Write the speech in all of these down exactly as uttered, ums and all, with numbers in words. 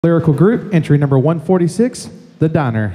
Lyrical group, entry number one forty-six, the DINER.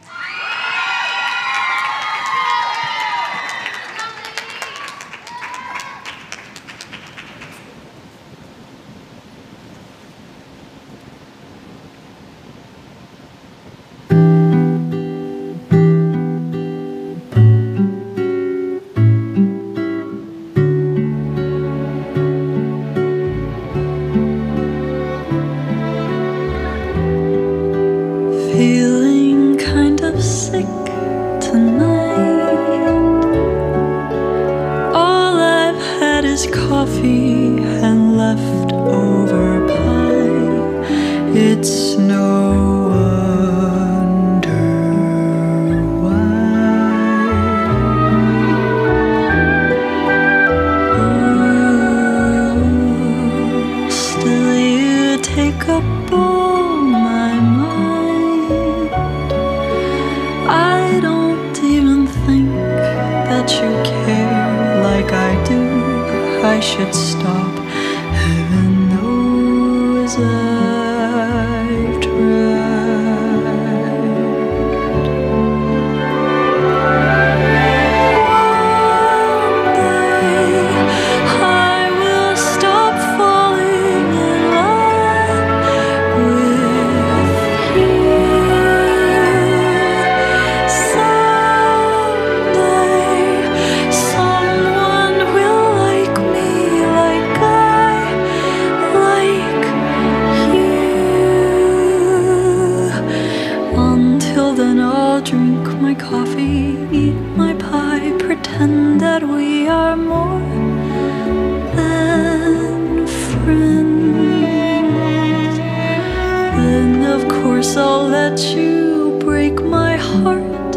Feeling kind of sick tonight. All I've had is coffee and leftover pie. It's no wonder why. Ooh, still you take up all my mind. I don't even think that you care like I do. I should stop. Heaven knows I've tried. One day I will stop falling in love with you. Someday someone will like me like I like you. Until then I'll drink my coffee, eat my pie, pretend that we are more than friends. Then of course I'll let you break my heart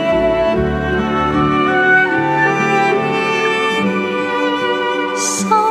again. Some